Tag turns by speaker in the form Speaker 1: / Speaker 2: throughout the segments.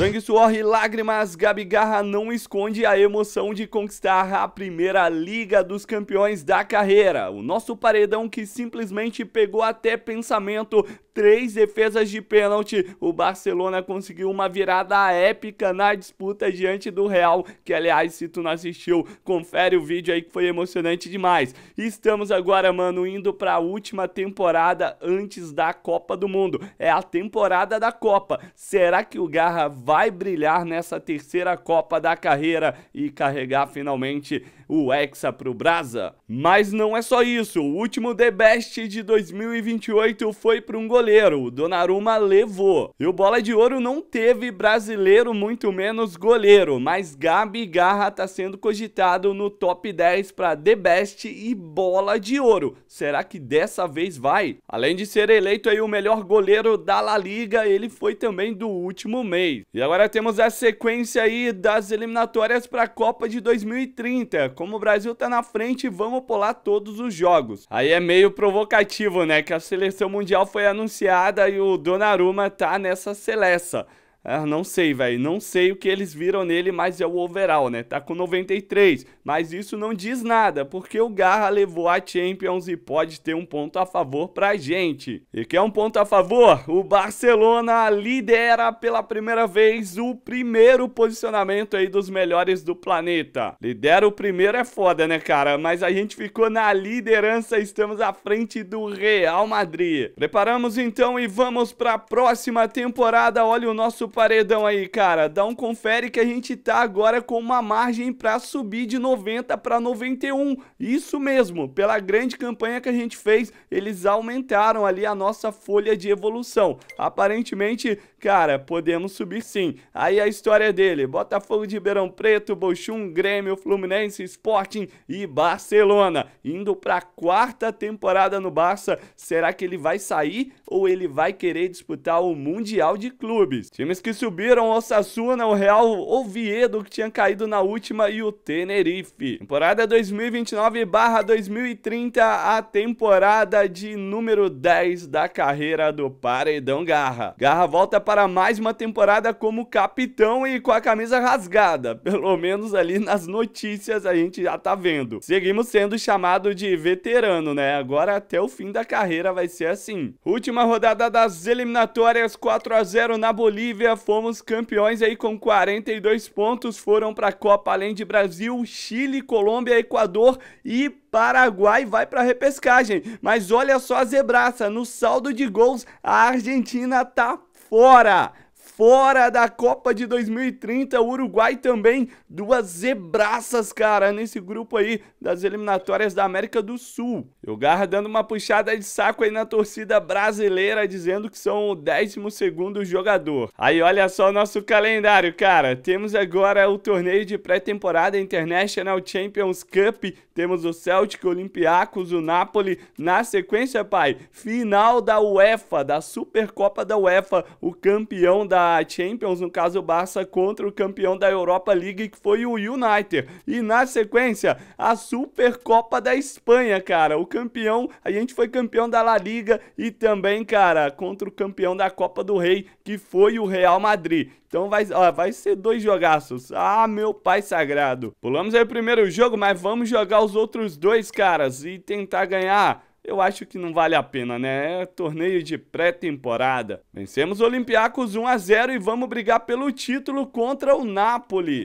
Speaker 1: Sangue, suor e lágrimas, Gabi Garra não esconde a emoção de conquistar a primeira Liga dos Campeões da carreira. O nosso paredão que simplesmente pegou até pensamento, 3 defesas de pênalti. O Barcelona conseguiu uma virada épica na disputa diante do Real, que aliás, se tu não assistiu, confere o vídeo aí que foi emocionante demais. Estamos agora, mano, indo para a última temporada antes da Copa do Mundo. É a temporada da Copa. Será que o Garra vai brilhar nessa terceira Copa da carreira e carregar finalmente o Hexa pro Brasa? Mas não é só isso. O último The Best de 2028 foi para um goleiro. O Donnarumma levou. E o Bola de Ouro não teve brasileiro, muito menos goleiro. Mas Gabi Garra tá sendo cogitado no top 10 para The Best e Bola de Ouro. Será que dessa vez vai? Além de ser eleito aí o melhor goleiro da La Liga, ele foi também do último mês. E agora temos a sequência aí das eliminatórias para a Copa de 2030. Como o Brasil tá na frente, vamos pular todos os jogos. Aí é meio provocativo, né? Que a seleção mundial foi anunciada e o Donnarumma tá nessa seleção. Não sei, velho, não sei o que eles viram nele, mas é o overall, né? Tá com 93, mas isso não diz nada, porque o Garra levou a Champions e pode ter um ponto a favor pra gente. E quer um ponto a favor? O Barcelona lidera pela primeira vez o primeiro posicionamento aí dos melhores do planeta. Lidera o primeiro é foda, né, cara? Mas a gente ficou na liderança, estamos à frente do Real Madrid. Preparamos então e vamos pra próxima temporada. Olha o nosso paredão aí, cara, dá um confere que a gente tá agora com uma margem pra subir de 90 para 91, isso mesmo, pela grande campanha que a gente fez, eles aumentaram ali a nossa folha de evolução, aparentemente, cara, podemos subir sim. Aí a história dele, Botafogo de Ribeirão Preto, Bochum, Grêmio, Fluminense, Sporting e Barcelona, indo pra 4ª temporada no Barça. Será que ele vai sair ou ele vai querer disputar o Mundial de Clubes? Times que subiram: o Osasuna, o Real Oviedo, que tinha caído na última, e o Tenerife. Temporada 2029/2030, a temporada de número 10 da carreira do Paredão Garra. Garra volta para mais uma temporada como capitão e com a camisa rasgada, pelo menos ali nas notícias a gente já tá vendo. Seguimos sendo chamado de veterano, né? Agora até o fim da carreira vai ser assim. Última rodada das eliminatórias, 4-0 na Bolívia. Fomos campeões aí com 42 pontos, foram para a Copa além de Brasil, Chile, Colômbia, Equador e Paraguai vai para repescagem. Mas olha só a zebraça, no saldo de gols a Argentina tá fora da Copa de 2030, o Uruguai também, 2 zebraças, cara, nesse grupo aí das eliminatórias da América do Sul. E o Garra dando uma puxada de saco aí na torcida brasileira, dizendo que são o 12º jogador. Aí olha só o nosso calendário, cara, temos agora o torneio de pré-temporada International Champions Cup, temos o Celtic, o Olympiacos, o Napoli, na sequência, pai, final da UEFA, da Supercopa da UEFA, o campeão da Champions, no caso o Barça, contra o campeão da Europa League, que foi o United. E na sequência, a Supercopa da Espanha, cara. O campeão, a gente foi campeão da La Liga e também, cara, contra o campeão da Copa do Rei, que foi o Real Madrid. Então vai ser 2 jogaços. Ah, meu pai sagrado. Pulamos aí o primeiro jogo, mas vamos jogar os outros 2, caras, e tentar ganhar. Eu acho que não vale a pena, né? É torneio de pré-temporada. Vencemos o Olympiacos 1-0 e vamos brigar pelo título contra o Napoli.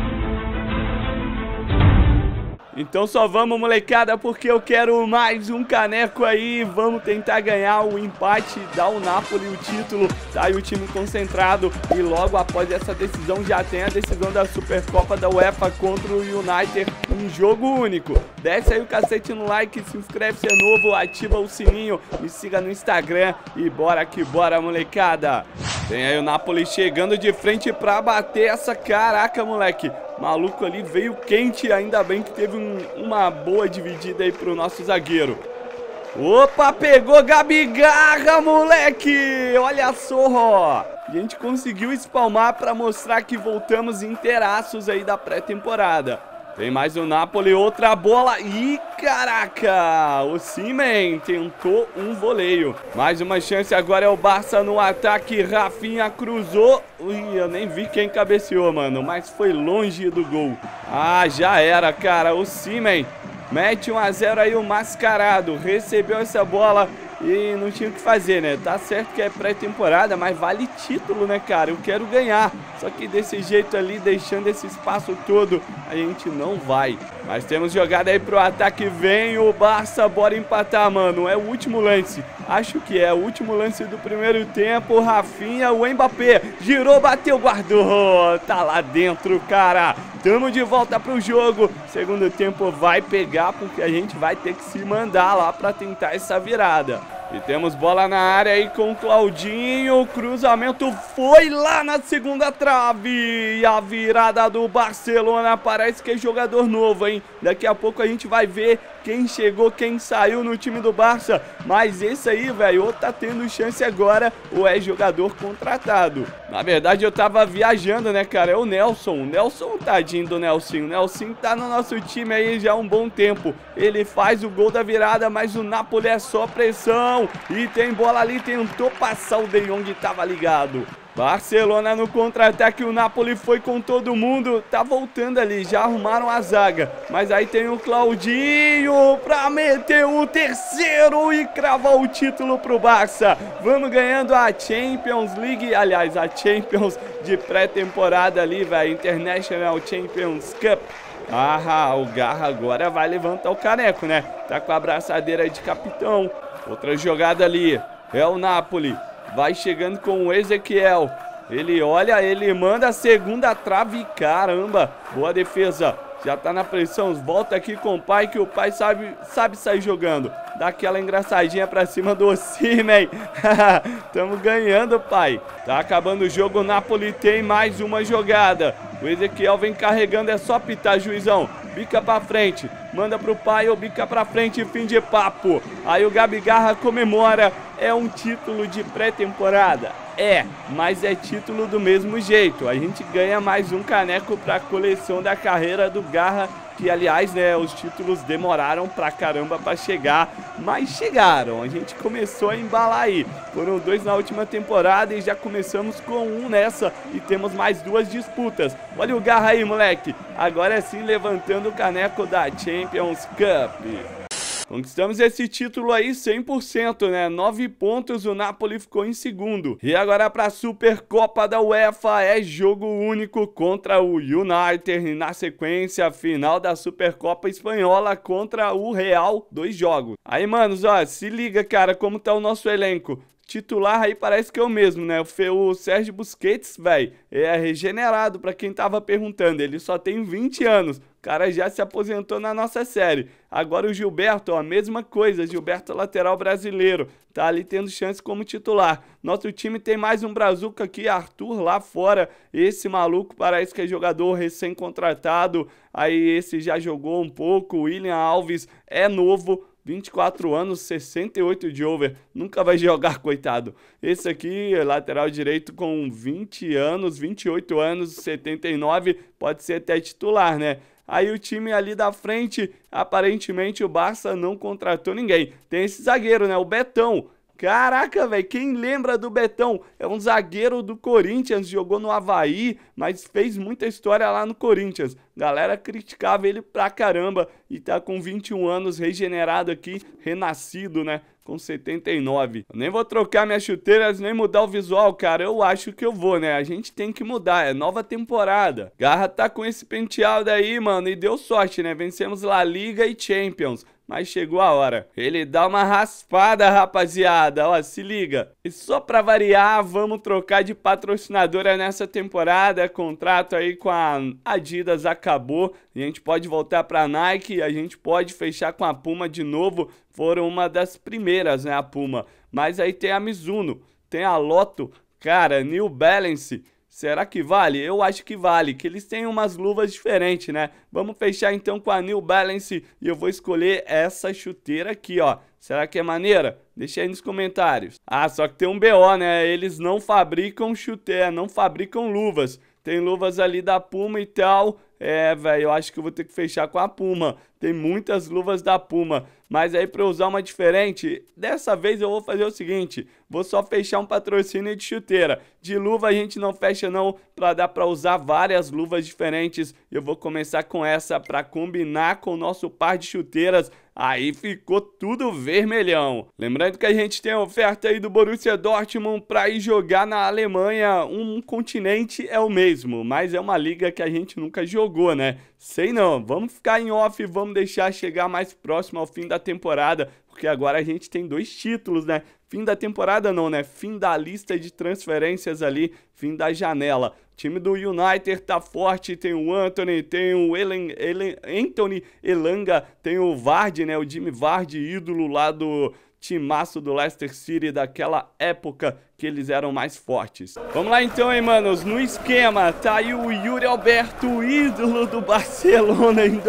Speaker 1: Então só vamos, molecada, porque eu quero mais um caneco aí. Vamos tentar ganhar o empate, dar ao Napoli o título. Tá aí o time concentrado e logo após essa decisão já tem a decisão da Supercopa da UEFA contra o United, um jogo único. Desce aí o cacete no like, se inscreve se é novo, ativa o sininho, me siga no Instagram e bora que bora, molecada. Tem aí o Napoli chegando de frente pra bater essa, caraca, moleque. Maluco ali veio quente, ainda bem que teve uma boa dividida aí pro nosso zagueiro. Opa, pegou Gabi Garra, moleque! Olha só, ó. A gente conseguiu espalmar pra mostrar que voltamos inteiraços aí da pré-temporada. Tem mais o Napoli, outra bola. Ih, caraca! O Osimhen tentou um voleio. Mais uma chance, agora é o Barça no ataque. Rafinha cruzou. Ui, eu nem vi quem cabeceou, mano, mas foi longe do gol. Ah, já era, cara. O Osimhen mete 1 a 0 aí, o mascarado. Recebeu essa bola e não tinha o que fazer, né? Tá certo que é pré-temporada, mas vale título, né, cara? Eu quero ganhar. Só que desse jeito ali, deixando esse espaço todo, a gente não vai. Mas temos jogada aí pro ataque. Vem o Barça, bora empatar, mano. É o último lance. Acho que é o último lance do primeiro tempo. Rafinha, o Mbappé girou, bateu, guardou. Tá lá dentro, cara. Tamo de volta pro jogo. Segundo tempo vai pegar, porque a gente vai ter que se mandar lá pra tentar essa virada. E temos bola na área aí com o Claudinho. O cruzamento foi lá na segunda trave. E a virada do Barcelona. Parece que é jogador novo, hein? Daqui a pouco a gente vai ver quem chegou, quem saiu no time do Barça. Mas esse aí, velho, ou tá tendo chance agora, ou é jogador contratado. Na verdade, eu tava viajando, né, cara? É o Nelson. O Nelson, tadinho do Nelson. O Nelson tá no nosso time aí já há um bom tempo. Ele faz o gol da virada, mas o Napoli é só pressão. E tem bola ali, tentou passar o De Jong, tava ligado. Barcelona no contra-ataque, o Napoli foi com todo mundo, tá voltando ali, já arrumaram a zaga. Mas aí tem o Claudinho pra meter o terceiro e cravar o título pro Barça. Vamos ganhando a Champions League, aliás, a Champions de pré-temporada ali, velho, International Champions Cup. Ah, o Garra agora vai levantar o caneco, né? Tá com a abraçadeira de capitão. Outra jogada ali, é o Napoli. Vai chegando com o Ezequiel. Ele olha, ele manda a segunda trave. Caramba, boa defesa. Já tá na pressão, volta aqui com o pai, que o pai sabe sair jogando. Dá aquela engraçadinha pra cima do Osimhen. Tamo ganhando, pai. Tá acabando o jogo, o Napoli tem mais uma jogada. O Ezequiel vem carregando, é só pitar, juizão. Bica pra frente, manda pro pai ou bica pra frente, fim de papo. Aí o Gabigarra comemora, é um título de pré-temporada. É, mas é título do mesmo jeito. A gente ganha mais um caneco pra coleção da carreira do Garra. Que, aliás, né, os títulos demoraram pra caramba pra chegar, mas chegaram. A gente começou a embalar aí. Foram 2 na última temporada e já começamos com 1 nessa. E temos mais 2 disputas. Olha o Garra aí, moleque. Agora sim levantando o caneco da Champions Cup. Conquistamos esse título aí 100%, né? 9 pontos, o Napoli ficou em segundo. E agora para a Supercopa da UEFA é jogo único contra o United. E na sequência, final da Supercopa Espanhola contra o Real, 2 jogos. Aí, manos, ó, se liga, cara, como tá o nosso elenco. Titular aí parece que é o mesmo, né? O Sérgio Busquets, velho, é regenerado, pra quem tava perguntando. Ele só tem 20 anos. O cara já se aposentou na nossa série. Agora o Gilberto, ó, a mesma coisa. Gilberto, lateral brasileiro. Tá ali tendo chance como titular. Nosso time tem mais um brazuca aqui, Arthur, lá fora. Esse maluco parece que é jogador recém-contratado. Aí esse já jogou um pouco. William Alves é novo. 24 anos, 68 de over, nunca vai jogar, coitado. Esse aqui, lateral direito com 20 anos, 28 anos, 79, pode ser até titular, né? Aí o time ali da frente, aparentemente o Barça não contratou ninguém. Tem esse zagueiro, né? O Betão. Caraca, velho, quem lembra do Betão? É um zagueiro do Corinthians, jogou no Avaí, mas fez muita história lá no Corinthians. Galera criticava ele pra caramba e tá com 21 anos, regenerado aqui, renascido, né? Com 79. Eu nem vou trocar minhas chuteiras, nem mudar o visual, cara. Eu acho que eu vou, né? A gente tem que mudar, é nova temporada. Garra tá com esse penteado aí, mano, e deu sorte, né? Vencemos La Liga e Champions. Mas chegou a hora. Ele dá uma raspada, rapaziada. Ó, se liga. E só pra variar, vamos trocar de patrocinadora nessa temporada. Contrato aí com a Adidas acabou. A gente pode voltar pra Nike. A gente pode fechar com a Puma de novo. Foram uma das primeiras, né, a Puma. Mas aí tem a Mizuno, tem a Lotto. Cara, New Balance. Será que vale? Eu acho que vale, que eles têm umas luvas diferentes, né? Vamos fechar então com a New Balance e eu vou escolher essa chuteira aqui, ó. Será que é maneira? Deixa aí nos comentários. Ah, só que tem um BO, né? Eles não fabricam chuteira, não fabricam luvas. Tem luvas ali da Puma e tal, É, velho, eu acho que eu vou ter que fechar com a Puma. Tem muitas luvas da Puma. Mas aí pra eu usar uma diferente, dessa vez eu vou fazer o seguinte. Vou só fechar um patrocínio de chuteira. De luva a gente não fecha não, pra dar pra usar várias luvas diferentes. Eu vou começar com essa pra combinar com o nosso par de chuteiras. Aí ficou tudo vermelhão. Lembrando que a gente tem a oferta aí do Borussia Dortmund pra ir jogar na Alemanha. Um continente é o mesmo, mas é uma liga que a gente nunca jogou, né? Sei não, vamos ficar em off, vamos deixar chegar mais próximo ao fim da temporada, porque agora a gente tem 2 títulos, né? Fim da temporada não, né? Fim da lista de transferências ali, fim da janela. O time do United tá forte, tem o Antony, tem o Anthony Elanga, tem o Vardy, né? O Jimmy Vardy, ídolo lá do timaço do Leicester City daquela época que eles eram mais fortes. Vamos lá então, hein, manos, no esquema, tá aí o Yuri Alberto, ídolo do Barcelona em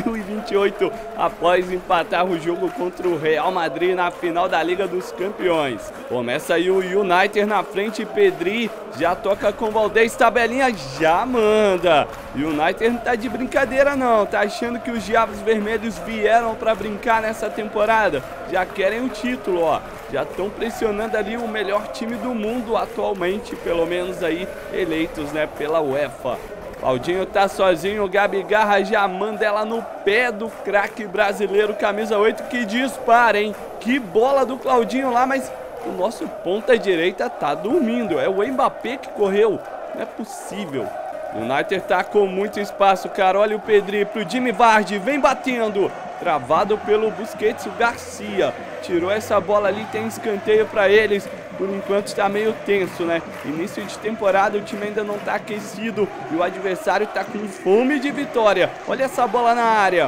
Speaker 1: 2028, após empatar o jogo contra o Real Madrid na final da Liga dos Campeões. Começa aí o United na frente, Pedri já toca com o Valdez, tabelinha já manda. O United não tá de brincadeira não, tá achando que os Diabos Vermelhos vieram pra brincar nessa temporada? Já querem o título, ó. Já estão pressionando ali o melhor time do mundo atualmente, pelo menos aí eleitos, né, pela UEFA. Claudinho tá sozinho, o Gabigol já manda ela no pé do craque brasileiro, camisa 8, que dispara, hein? Que bola do Claudinho lá, mas o nosso ponta direita tá dormindo. É o Mbappé que correu, não é possível. O United tá com muito espaço, cara. Olha o Pedri pro Jimmy Vardy, vem batendo. Travado pelo Busquets, o Garcia. Tirou essa bola ali, tem escanteio para eles. Por enquanto está meio tenso, né? Início de temporada, o time ainda não tá aquecido. E o adversário tá com fome de vitória. Olha essa bola na área.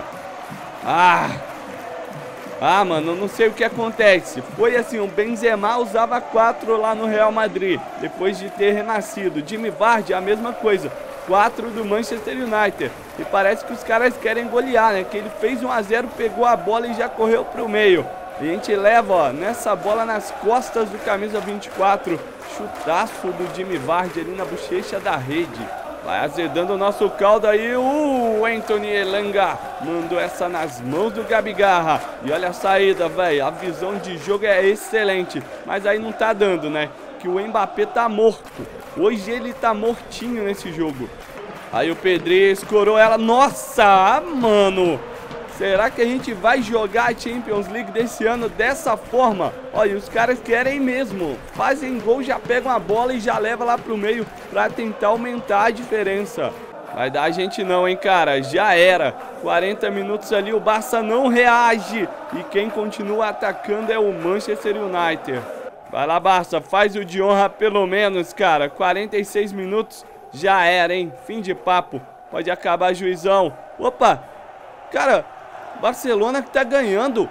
Speaker 1: Mano, não sei o que acontece. Foi assim, o Benzema usava 4 lá no Real Madrid, depois de ter renascido. Jimmy Vardy, a mesma coisa. 4 do Manchester United. E parece que os caras querem golear, né? Que ele fez 1 a 0, pegou a bola e já correu pro meio. E a gente leva, ó, nessa bola nas costas do camisa 24. Chutaço do Jimmy Vardy ali na bochecha da rede. Vai azedando o nosso caldo aí, o Anthony Elanga mandou essa nas mãos do Gabigol. E olha a saída, velho, a visão de jogo é excelente, mas aí não tá dando, né? Que o Mbappé tá morto, hoje ele tá mortinho nesse jogo. Aí o Pedri escorou ela, nossa, mano! Será que a gente vai jogar a Champions League desse ano dessa forma? Olha, os caras querem mesmo. Fazem gol, já pegam a bola e já levam lá pro meio pra tentar aumentar a diferença. Vai dar a gente não, hein, cara? Já era. 40 minutos ali, o Barça não reage. E quem continua atacando é o Manchester United. Vai lá, Barça, faz o de honra pelo menos, cara. 46 minutos, já era, hein? Fim de papo. Pode acabar, juizão. Opa! Cara... Barcelona que tá ganhando.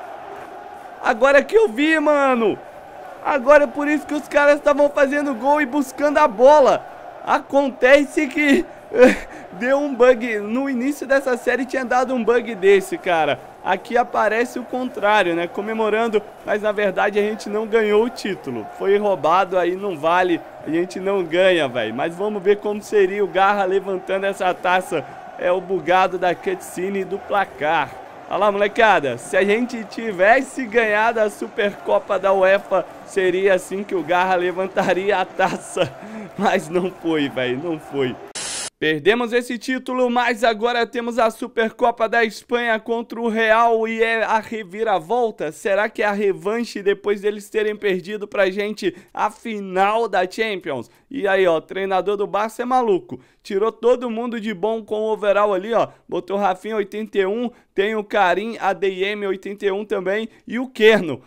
Speaker 1: Agora que eu vi, mano. Agora é por isso que os caras estavam fazendo gol e buscando a bola. Acontece que deu um bug. No início dessa série tinha dado um bug desse, cara. Aqui aparece o contrário, né? Comemorando, mas na verdade a gente não ganhou o título. Foi roubado, aí não vale. A gente não ganha, velho. Mas vamos ver como seria o Garra levantando essa taça. É o bugado da cutscene do placar. Olha lá, molecada, se a gente tivesse ganhado a Supercopa da UEFA, seria assim que o Garra levantaria a taça. Mas não foi, velho, não foi. Perdemos esse título, mas agora temos a Supercopa da Espanha contra o Real e é a reviravolta. Será que é a revanche depois deles terem perdido pra gente a final da Champions? E aí, ó, o treinador do Barça é maluco. Tirou todo mundo de bom com o overall ali, ó. Botou Rafinha 81, tem o Karim ADM 81 também e o Keno,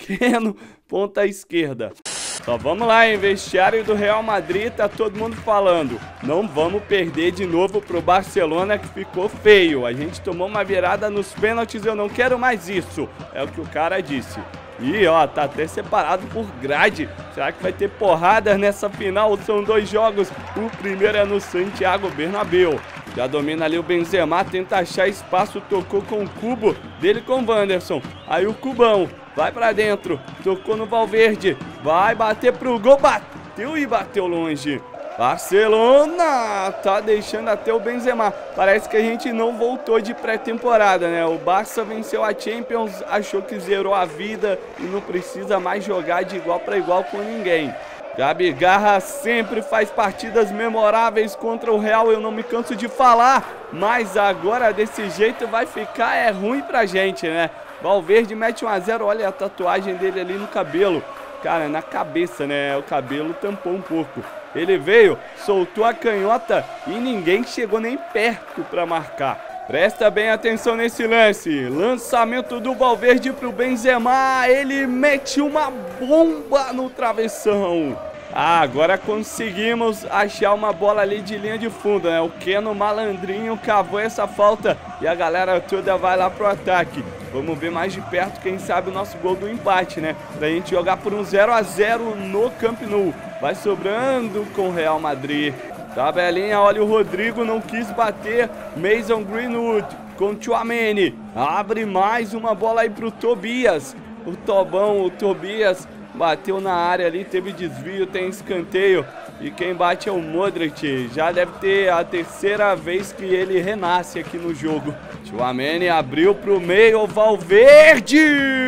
Speaker 1: ponta esquerda. Só vamos lá, hein? Vestiário do Real Madrid, tá todo mundo falando. Não vamos perder de novo pro Barcelona, que ficou feio. A gente tomou uma virada nos pênaltis, eu não quero mais isso. É o que o cara disse. E ó, tá até separado por grade. Será que vai ter porradas nessa final? São 2 jogos. O primeiro é no Santiago Bernabéu. Já domina ali o Benzema, tenta achar espaço, tocou com o Cubo, dele com o Wanderson. Aí o Cubão vai pra dentro, tocou no Valverde, vai bater pro gol, bateu e bateu longe. Barcelona tá deixando até o Benzema. Parece que a gente não voltou de pré-temporada, né? O Barça venceu a Champions, achou que zerou a vida e não precisa mais jogar de igual para igual com ninguém. Gabigol sempre faz partidas memoráveis contra o Real, eu não me canso de falar, mas agora desse jeito vai ficar ruim pra gente, né? Valverde mete 1 a 0, olha a tatuagem dele ali no cabelo. Cara, na cabeça, né? O cabelo tampou um pouco. Ele veio, soltou a canhota e ninguém chegou nem perto para marcar. Presta bem atenção nesse lance. Lançamento do Valverde pro Benzema. Ele mete uma bomba no travessão. Agora conseguimos achar uma bola ali de linha de fundo, né? O Keno malandrinho cavou essa falta e a galera toda vai lá pro ataque. Vamos ver mais de perto, quem sabe, o nosso gol do empate, né? Pra gente jogar por um 0 a 0 no Camp Nou. Vai sobrando com o Real Madrid. Tabelinha, olha o Rodrigo, não quis bater. Mason Greenwood com Tchouaméni. Abre mais uma bola aí pro Tobias. O Tobão, o Tobias bateu na área ali, teve desvio, tem escanteio. E quem bate é o Modric. Já deve ter a terceira vez que ele renasce aqui no jogo. Tchouaméni abriu pro meio, Valverde!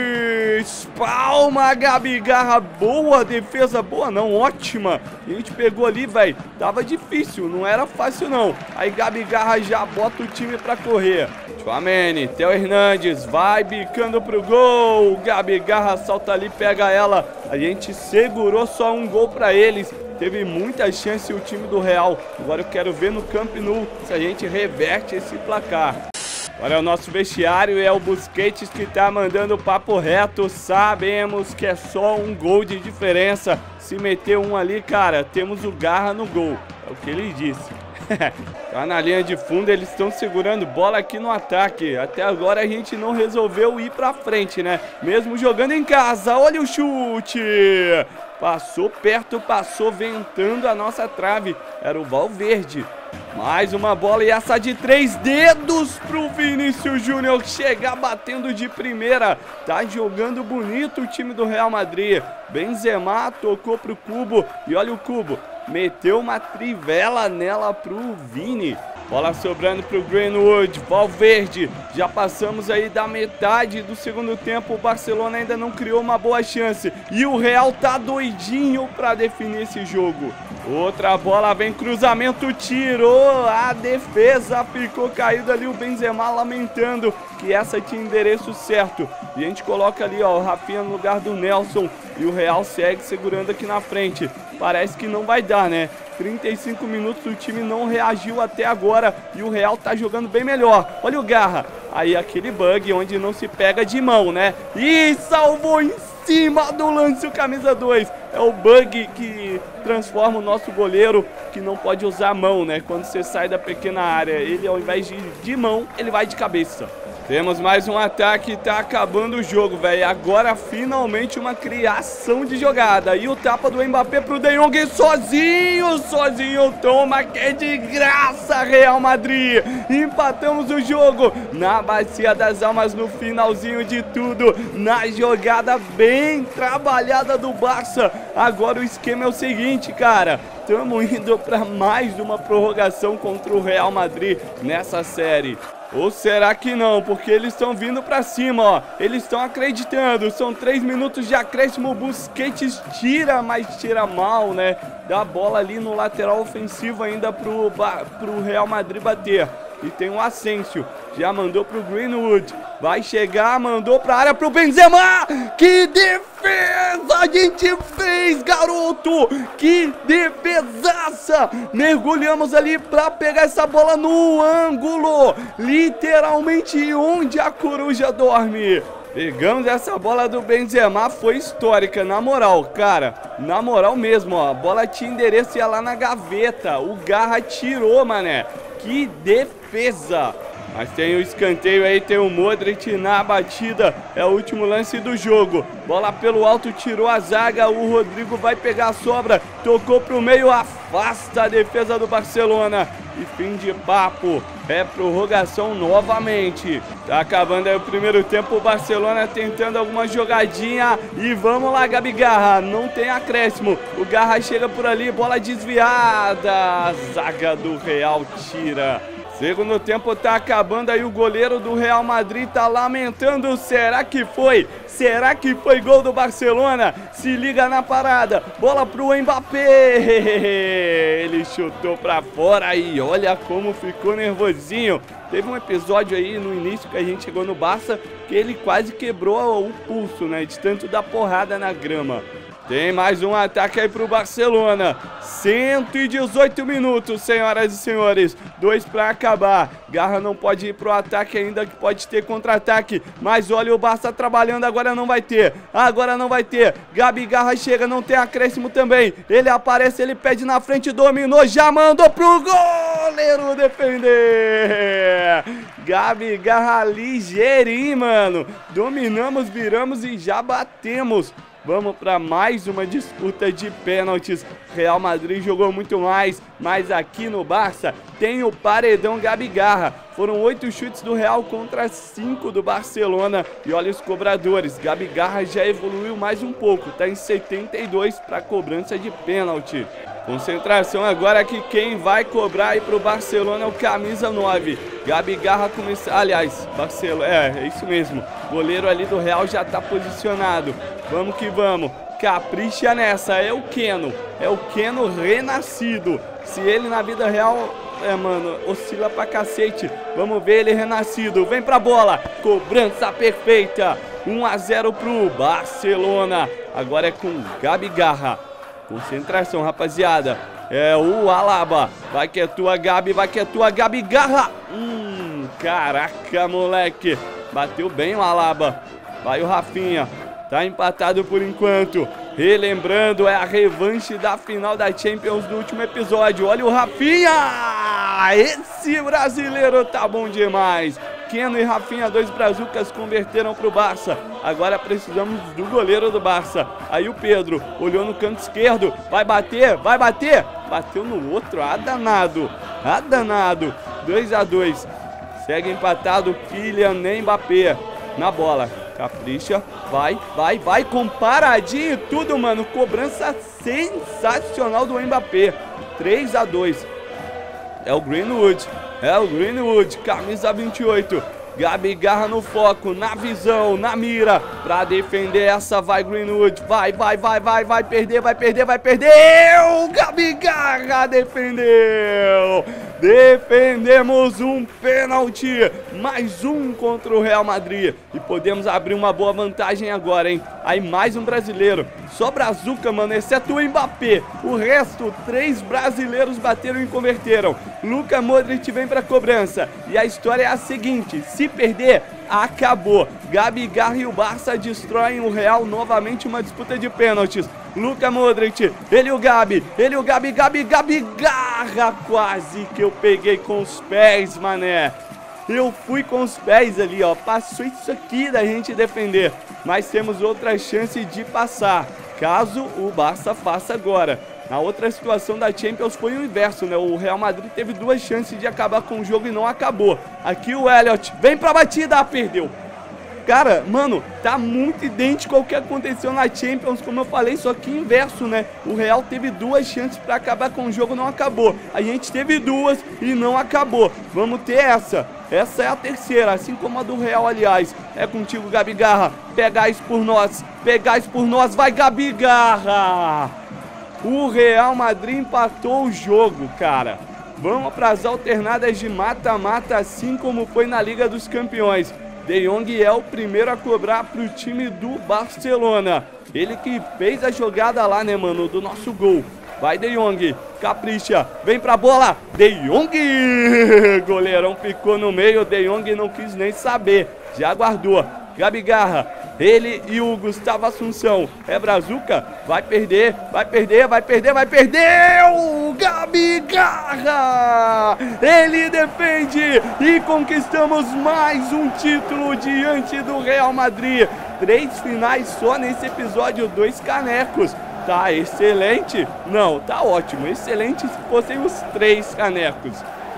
Speaker 1: Palma, Gabigol, boa defesa, boa não, ótima. A gente pegou ali, velho, tava difícil, não era fácil não. Aí Gabigol já bota o time pra correr. Tchouaméni, Theo Hernandes, vai bicando pro gol. Gabigol salta ali, pega ela. A gente segurou só um gol pra eles. Teve muita chance o time do Real. Agora eu quero ver no Camp Nou se a gente reverte esse placar. Olha o nosso vestiário, é o Busquets que tá mandando o papo reto. Sabemos que é só um gol de diferença. Se meter um ali, cara, temos o Garra no gol. É o que ele disse. Tá na linha de fundo, eles estão segurando bola aqui no ataque. Até agora a gente não resolveu ir pra frente, né? Mesmo jogando em casa, olha o chute. Passou perto, passou ventando a nossa trave. Era o Valverde. Mais uma bola e essa de 3 dedos pro Vinícius Júnior chegar batendo de primeira. Tá jogando bonito o time do Real Madrid. Benzema tocou pro Cubo e olha o Cubo. Meteu uma trivela nela pro Vini. Bola sobrando pro Greenwood, Valverde. Já passamos aí da metade do segundo tempo. O Barcelona ainda não criou uma boa chance. E o Real tá doidinho pra definir esse jogo. Outra bola vem, cruzamento, tirou. A defesa ficou caída ali. O Benzema lamentando que essa tinha endereço certo. E a gente coloca ali, ó, o Rafinha no lugar do Nelson. E o Real segue segurando aqui na frente. Parece que não vai dar, né? 35 minutos, o time não reagiu até agora e o Real tá jogando bem melhor. Olha o Garra. Aí aquele bug onde não se pega de mão, né? E salvou em cima do lance o camisa 2. É o bug que transforma o nosso goleiro, que não pode usar a mão, né? Quando você sai da pequena área, ele ao invés de mão, ele vai de cabeça. Temos mais um ataque, tá acabando o jogo, velho. Agora finalmente uma criação de jogada. E o tapa do Mbappé pro De Jong sozinho, toma que é de graça, Real Madrid. Empatamos o jogo na Bacia das Almas no finalzinho de tudo. Na jogada bem trabalhada do Barça. Agora o esquema é o seguinte, cara. Estamos indo para mais uma prorrogação contra o Real Madrid nessa série. Ou será que não? Porque eles estão vindo pra cima, ó. Eles estão acreditando. São 3 minutos de acréscimo. O Busquets tira, mas tira mal, né? Dá a bola ali no lateral ofensivo ainda pro Real Madrid bater. E tem o Asensio. Já mandou pro Greenwood. Vai chegar, mandou pra área pro Benzema. Que defesa a gente fez, garoto. Que defesaça. Mergulhamos ali pra pegar essa bola no ângulo. Literalmente onde a coruja dorme. Pegamos essa bola do Benzema, foi histórica, na moral, cara. Na moral mesmo, ó. A bola tinha endereço e ia lá na gaveta. O Garra tirou, mané. Que defesa! Mas tem o escanteio aí, tem o Modric na batida. É o último lance do jogo. Bola pelo alto, tirou a zaga. O Rodrigo vai pegar a sobra. Tocou pro meio, afasta a defesa do Barcelona. E fim de papo. É prorrogação novamente. Tá acabando aí o primeiro tempo. O Barcelona tentando alguma jogadinha. E vamos lá, Gabi Garra. Não tem acréscimo. O Garra chega por ali. Bola desviada. A zaga do Real tira. Segundo tempo tá acabando aí, o goleiro do Real Madrid tá lamentando. Será que foi? Será que foi gol do Barcelona? Se liga na parada. Bola pro Mbappé. Ele chutou pra fora e olha como ficou nervosinho. Teve um episódio aí no início que a gente chegou no Barça que ele quase quebrou o pulso, né? De tanto dar porrada na grama. Tem mais um ataque aí pro Barcelona. 118 minutos, senhoras e senhores. 2 para acabar. Garra não pode ir pro ataque ainda, que pode ter contra-ataque. Mas olha o Barça trabalhando, agora não vai ter. Agora não vai ter. Gabi Garra chega, não tem acréscimo também. Ele aparece, ele pede na frente, dominou, já mandou pro goleiro defender. Gabi Garra ligeirinho, mano. Dominamos, viramos e já batemos. Vamos para mais uma disputa de pênaltis. Real Madrid jogou muito mais, mas aqui no Barça tem o paredão Gabi Garra. Foram 8 chutes do Real contra 5 do Barcelona. E olha os cobradores, Gabi Garra já evoluiu mais um pouco, tá em 72 para cobrança de pênalti. Concentração agora que quem vai cobrar aí pro Barcelona é o camisa 9. Gabi Garra começa... Aliás, Barcelona... É isso mesmo. O goleiro ali do Real já tá posicionado. Vamos que vamos. Capricha nessa. É o Keno. É o Keno renascido. Se ele na vida real... mano, oscila pra cacete. Vamos ver ele renascido. Vem pra bola. Cobrança perfeita. 1 a 0 pro Barcelona. Agora é com Gabi Garra. Concentração, rapaziada. É o Alaba. Vai que é tua, Gabi. Vai que é tua, Gabi Garra. Caraca, moleque. Bateu bem o Alaba. Vai o Rafinha. Tá empatado por enquanto. Relembrando, é a revanche da final da Champions do último episódio. Olha o Rafinha. Esse brasileiro tá bom demais. Keno e Rafinha, 2 brazucas, converteram pro Barça. Agora precisamos do goleiro do Barça. Aí o Pedro olhou no canto esquerdo. Vai bater, vai bater. Bateu no outro, danado. Danado. 2 a 2. Segue empatado Kylian Mbappé. Na bola. Capricha. Vai. Com paradinho e tudo, mano. Cobrança sensacional do Mbappé. 3 a 2. É o Greenwood. Camisa 28. Gabi Garra no foco, na visão, na mira. Pra defender essa, vai Greenwood. Vai perder. Gabi Garra defendeu. Defendemos um pênalti. Mais um contra o Real Madrid. E podemos abrir uma boa vantagem agora, hein? Aí mais um brasileiro. Só brazuca, mano, exceto o Mbappé. O resto, 3 brasileiros bateram e converteram. Luka Modric vem pra cobrança. E a história é a seguinte: se perder, acabou. Gabi Garra e o Barça destroem o Real novamente, uma disputa de pênaltis. Luka Modric, ele e o Gabi Garra, quase que eu peguei com os pés, mané. Eu fui com os pés ali, ó, passou isso aqui da gente defender. Mas temos outra chance de passar, caso o Barça faça agora. Na outra situação da Champions foi o inverso, né? O Real Madrid teve 2 chances de acabar com o jogo e não acabou. Aqui o Elliot vem pra batida, perdeu. Cara, mano, tá muito idêntico ao que aconteceu na Champions, como eu falei, só que inverso, né? O Real teve 2 chances pra acabar com o jogo, não acabou. A gente teve 2 e não acabou. Vamos ter essa. Essa é a terceira, assim como a do Real, aliás. É contigo, Gabi Garra. Pegais por nós, vai Gabi Garra. O Real Madrid empatou o jogo, cara. Vamos para as alternadas de mata-mata, assim como foi na Liga dos Campeões. De Jong é o primeiro a cobrar para o time do Barcelona. Ele que fez a jogada lá, né, mano, do nosso gol. Vai De Jong, capricha, vem pra bola, De Jong! Goleirão ficou no meio, De Jong não quis nem saber, já guardou. Gabi Garra, ele e o Gustavo Assunção. É Brazuca, vai perder, vai perder, vai perder, vai perder! O Gabi Garra! Ele defende e conquistamos mais um título diante do Real Madrid. 3 finais só nesse episódio, 2 canecos. Tá excelente? Não, tá ótimo. Excelente se fossem os 3 canecos.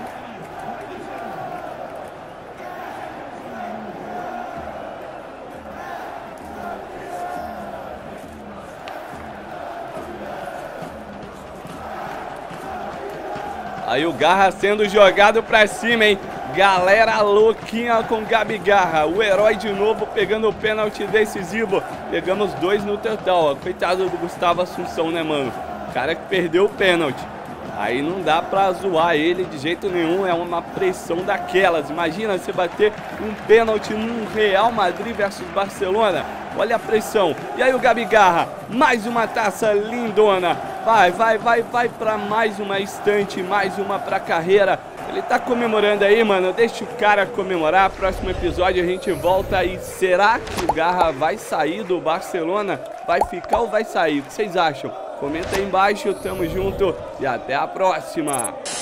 Speaker 1: Aí o Garra sendo jogado pra cima, hein? Galera louquinha com Gabi Garra. O herói de novo pegando o pênalti decisivo. Pegamos 2 no total, ó. Coitado do Gustavo Assunção, né, mano? O cara que perdeu o pênalti. Aí não dá pra zoar ele de jeito nenhum. É uma pressão daquelas. Imagina você bater um pênalti num Real Madrid versus Barcelona. Olha a pressão. E aí o Gabi Garra. Mais uma taça lindona. Vai pra mais uma estante, mais uma pra carreira. Ele tá comemorando aí, mano. Deixa o cara comemorar. Próximo episódio a gente volta. E será que o Garra vai sair do Barcelona? Vai ficar ou vai sair? O que vocês acham? Comenta aí embaixo. Tamo junto e até a próxima.